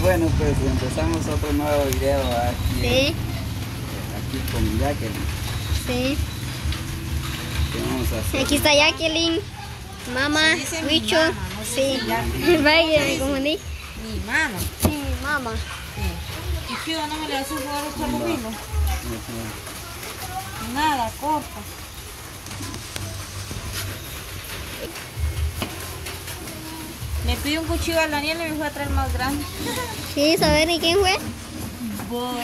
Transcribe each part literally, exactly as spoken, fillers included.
Bueno, pues empezamos otro nuevo video aquí, Sí. aquí con Jacqueline. Sí. ¿Qué vamos a hacer? Aquí está Jacqueline, mamá, Se dice mi Wicho. mamá, no se Sí. dice Jacqueline. Vaya, ¿Cómo me se confundí. dice? Mi mamá. Sí, mamá. Sí. ¿Y qué? ¿No me le hace jugar a echar los No. vinos? Ujú. Nada, corta. Me pidió un cuchillo a Daniel y me fue a traer más grande. Sí, saber ni quién fue. Vos.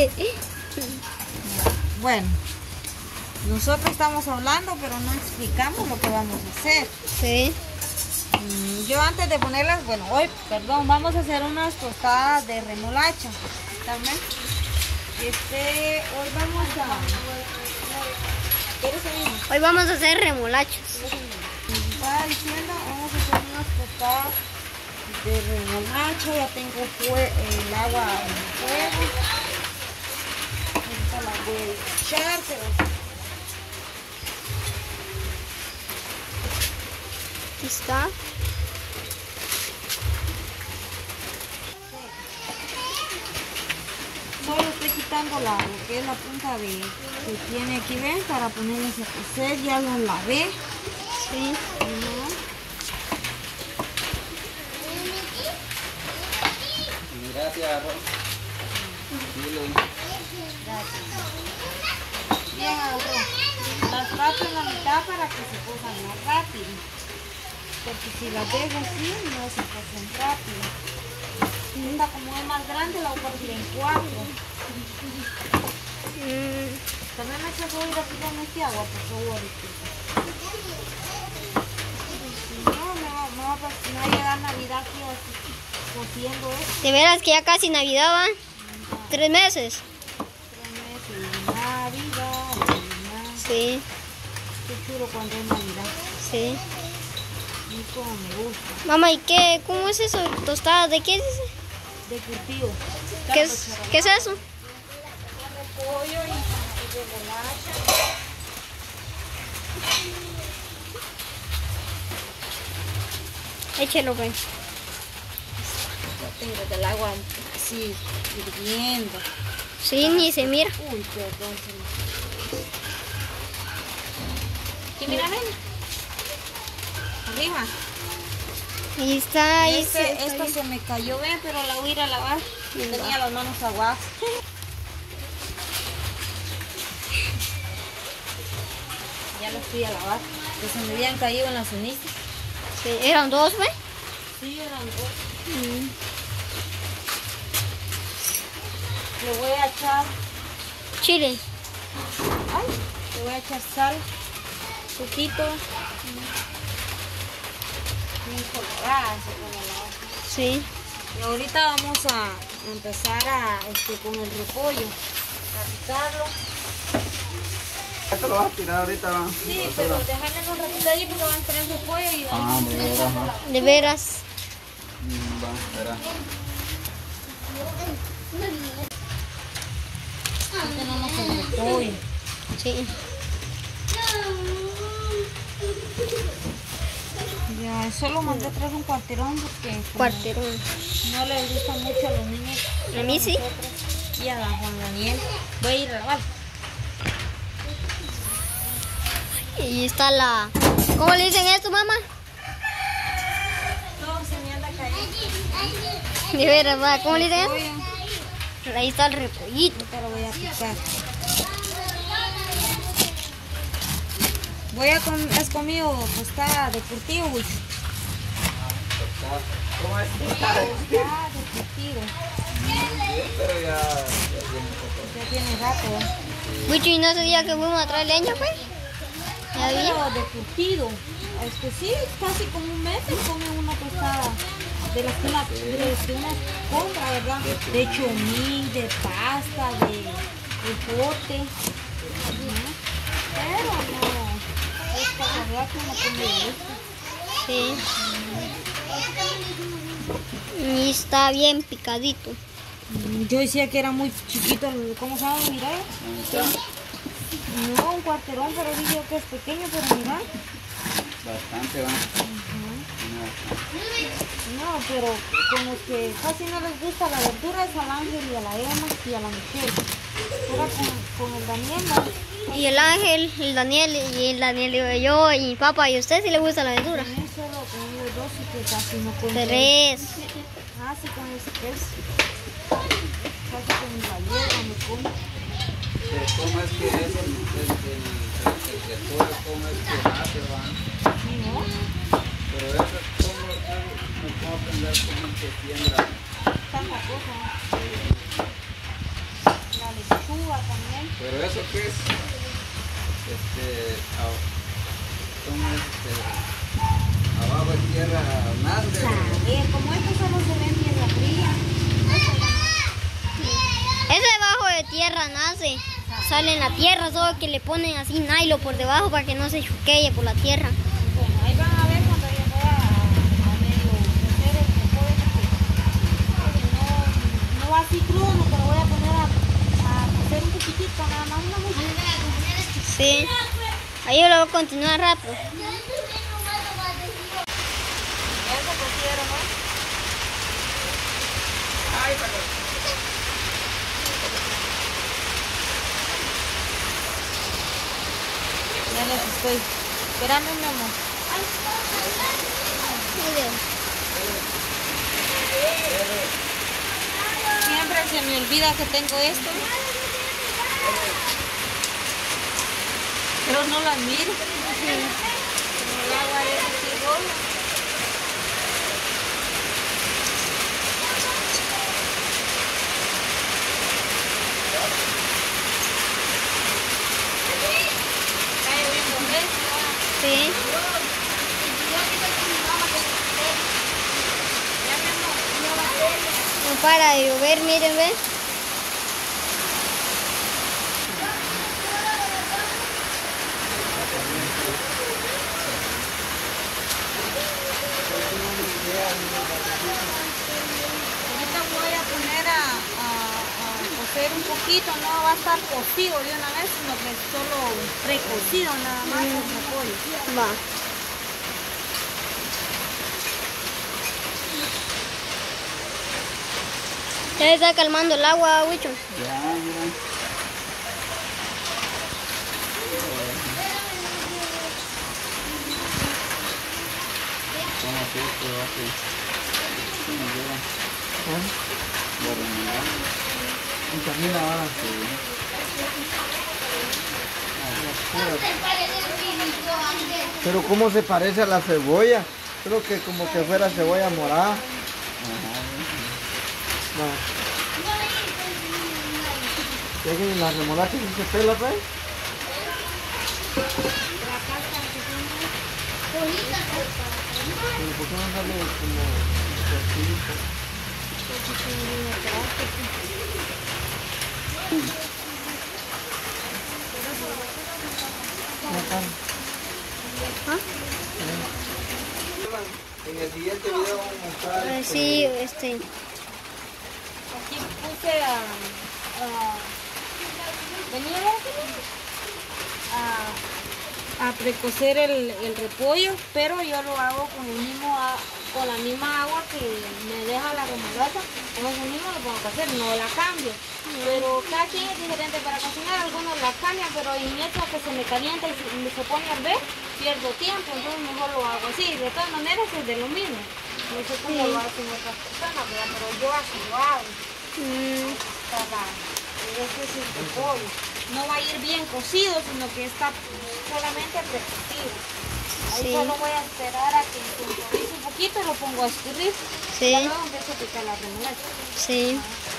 Bueno, nosotros estamos hablando, pero no explicamos lo que vamos a hacer. Sí. Mm, Yo antes de ponerlas, bueno, hoy, perdón, vamos a hacer unas tostadas de remolacha. También. Este, hoy vamos a... ¿Quieres venir? Hoy vamos a hacer remolachos. Estaba diciendo, vamos a hacer unas tostadas de remolacha. Ya tengo fue- el agua en el fuego. Ahorita la voy a echar, pero Aquí está. solo estoy quitando la, lo que es la punta de que tiene aquí, ven, para ponerlas a cocer. Ya las lavé. Sí. ¿No? Gracias, Ron. Dile. Bien, ahora las parto en la mitad para que se cosan más rápido. Porque si las dejo así, no se cosen rápido. Esta, como es más grande, la voy a partir en cuatro. Mm, También me echas agua y rápido este agua, por favor. Si no, me va, me va a pas- me va a llegar Navidad aquí así, cociendo esto. de veras que ya casi Navidad va. Tres meses. Tres meses de Navidad, Navidad. Sí, Qué chulo cuando es Navidad. sí. A mí como me gusta. Mamá, ¿y qué? ¿Cómo es eso? ¿Tostadas de qué dice? De cultivo. ¿Qué es, ¿qué es eso? Pollo y remolacha. Échelo, pues. Ya tengo el agua así hirviendo. Sí, ni se mira. Uy, perdón. se me- ¿Qué mira, ven? Arriba. Ahí está, ahí Este, se- esta se me cayó, ven, pero la voy a ir a lavar. Tenía las manos aguadas. Ya las fui a lavar. Que se me habían caído en las cenizas. Sí, eran dos, ¿ve? Sí, eran dos. Mm. Le voy a echar, Chile. ay, le voy a echar sal, poquito. Bien colorada se pone la hoja. Sí. Y ahorita vamos a empezar a, este, con el repollo, a picarlo. ¿Esto lo vas a tirar ahorita? ¿Va? Sí, pero dejarle un ratito ahí porque van a tener repollo y Ah, vamos de veras, ¿no? De veras. Mm, va, espera. Aquí tenemos el repollo. Sí. Ya, solo mandé a traer un cuarterón porque como Cuarterón. no les gusta mucho a los niños. A mí sí. nosotros Y a la Juan Daniel. Voy a ir a lavar. Y está la... ¿Cómo le dicen esto, mamá? Todo se me anda cayendo. De veras, va. ¿Cómo le dicen esto? Repollo. Ahí está el repollito. Ahorita lo voy a picar. Voy a com ¿Has comido tostada de curtido, güey? ¿Cómo es? Tostada de curtido. Bien, pero ya, ya tiene poco. Ya tiene rato. ¿eh? Wicho, ¿y no ese día que fuimos a traer leña, pues? ¿Ya vi? Pero de curtido. Este sí, casi como un mes se come una tostada. De las que una, de las que uno compra, ¿verdad? De chomil, de pasta, de ejote. Ajá. Pero no. Esta verdad que no come de esto. Sí. Y está bien picadito. Mm, Yo decía que era muy chiquito, el- ¿cómo se llama? Mira. No, un cuarterón, pero dije yo que es pequeño, pero mira. Bastante, va. Ajá. Una No, pero con los que casi no les gusta la verdura es al Ángel y a la Emma y a la Michelle. Ahora con, con el Daniel, ¿no? Y el Ángel, el Daniel, y el Daniel y yo, y mi papá, ¿y a usted si le gusta la verdura? Con eso solo con ellos dos y que casi no comen. Tres. Ah, sí, con ese tres. Casi con mi gallega me come. Pero ¿cómo es que es el, el, el, el que todo cómo es que nace, van? ¿No? Pero eso es como, no puedo aprender cómo es que siembra. Tanta cosa. La lechuga también. Pero eso qué es, este, a- ¿cómo es este? Abajo de tierra nace. Saber, como esto solo se ve en tierra fría. Ese debajo de tierra nace. Sale en la tierra, solo que le ponen así nylon por debajo para que no se choquee por la tierra. Bueno, ahí van a ver cuando yo voy a, a medio hacer el repollo, porque no, no va así crudo, no, pero voy a poner a, a hacer un poquitito, nada más una mucha. Sí. Ahí yo lo voy a continuar rápido. Ya se pusieron, ¿no? Ay, pero... Ya les estoy esperando, mi amor. Siempre se me olvida que tengo esto. Pero no la miro. Como el agua es así roja. Cae bien con esto. Sí. Ya, mi amor. No para de llover, miren, ve. Ahorita voy a poner a, a, a cocer un poquito, no va a estar cocido de una vez, sino que solo precocido nada más con repollo. Va. Ya está calmando el agua, Wicho. Ya, mira. ¿Cómo es esto? Así. Sí, me lleva. Lo remendamos. Y también ahora. Pero cómo se parece a la cebolla. Creo que como que fuera cebolla morada. Va. Ya que la remolacha sí se pela, pues. Pero ¿por qué no sale como tortillita? En el siguiente video vamos a mostrar Eh, este, sí, este. Aquí puse a, a venía a, a precocer el, el repollo, pero yo lo hago con el mismo a- con la misma agua que me deja la remolacha, con eso mismo lo pongo a hacer, no la cambio. Pero cada quien es diferente para cocinar, algunos la cambian, pero en esta que se me calienta y se, se pone a hervir, pierdo tiempo, entonces mejor lo hago así. De todas maneras es de lo mismo. No sé cómo Sí. lo hacen otras personas, ¿verdad? Pero yo así lo hago. Mm, Para este es el repollo. No va a ir bien cocido, sino que está solamente precocido. Ahí Sí. solo voy a esperar a que se temporice un poquito y lo pongo a escurrir. Sí. Ya luego empiezo a picar la remolacha. sí.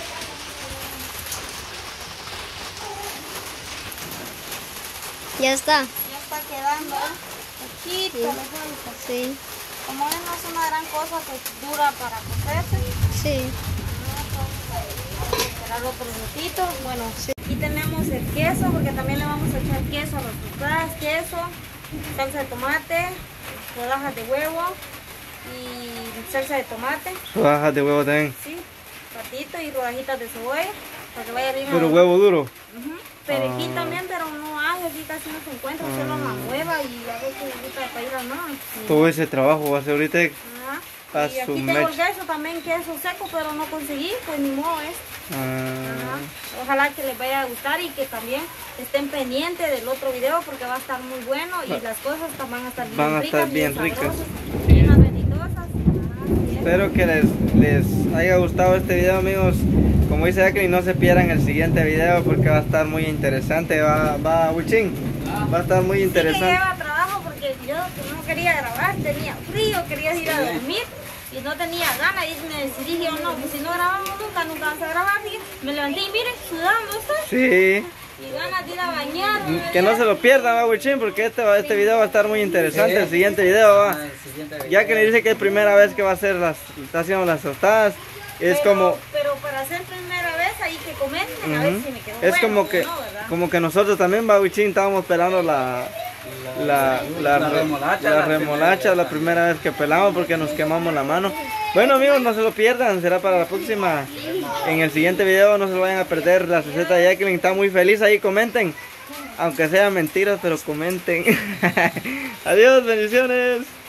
Ya está. Ya está quedando poquito, Sí. le falta. Sí. Como ven, no es una gran cosa que dura para cocerse. Sí. Vamos a esperar otro ratito. Bueno, aquí tenemos el queso, porque también le vamos a echar queso a las tostadas, queso, salsa de tomate, rodajas de huevo y salsa de tomate, Rodajas de huevo también. sí, patito y rodajitas de cebolla, para que vaya bien. Pero a- huevo duro. Ujú. Perejil también, pero no ajo, aquí casi no se encuentra, solo en la nueva y a veces ahorita para ir a nada. Todo ese trabajo va a ser ahorita Ajá. a Y su aquí tengo el mecha. queso también, queso seco, pero no conseguí, pues ni modo es. Ah, Ajá. Ojalá que les vaya a gustar y que también estén pendientes del otro video porque va a estar muy bueno y las cosas van a estar bien Van a ricas, estar bien ricas. sabrosas, bien apetitosas. Ajá, así es. espero que les, les haya gustado este video, amigos. Como dice Jacqueline, no se pierdan el siguiente video porque va a estar muy interesante. Va, va, Wichín, va a estar muy Sí que interesante. lleva trabajo porque yo no quería grabar, tenía frío, quería ir a dormir y no tenía ganas y me decidí, yo no, pues si no grabamos nunca, nunca vamos a grabar. Y me levanté y miren, sudando estoy Sí. y ganas de ir a bañar. Que no se lo pierdan, va, Wichín, porque este, va- este video va a estar muy interesante. El siguiente video va. Ah, el siguiente video. Ya que le dice que es primera vez que va a hacer las, está haciendo las tostadas, es pero, como, pero para hacer primera vez ahí que comenten a ver ujú, si me quedó es bueno como o que, no, ¿verdad? como que nosotros también, Babuchín, estábamos pelando la, la, la, La remolacha, la la remolacha, primera la vez. primera vez que pelamos porque nos quemamos la mano. Bueno, amigos, no se lo pierdan, será para la próxima, en el siguiente video, no se lo vayan a perder, la receta de Jacqueline está muy feliz, ahí comenten, aunque sean mentiras, pero comenten. Adiós, bendiciones.